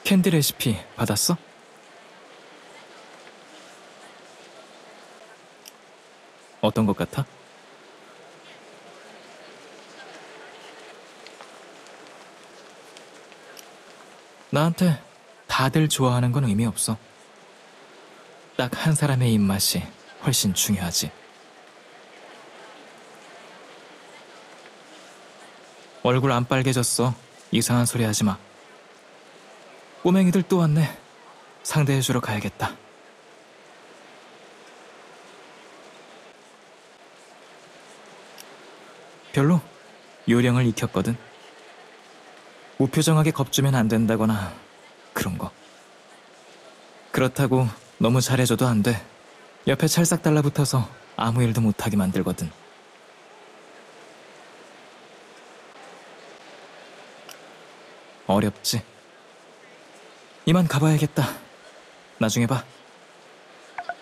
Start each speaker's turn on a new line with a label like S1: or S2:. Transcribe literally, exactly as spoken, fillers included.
S1: 캔디 레시피 받았어? 어떤 것 같아? 나한테 다들 좋아하는 건 의미 없어. 딱 한 사람의 입맛이 훨씬 중요하지. 얼굴 안 빨개졌어. 이상한 소리 하지 마. 꼬맹이들 또 왔네. 상대해주러 가야겠다. 별로 요령을 익혔거든. 무표정하게 겁주면 안 된다거나 그런 거. 그렇다고 너무 잘해줘도 안 돼. 옆에 찰싹 달라붙어서 아무 일도 못하게 만들거든. 어렵지. 이만 가봐야겠다. 나중에 봐.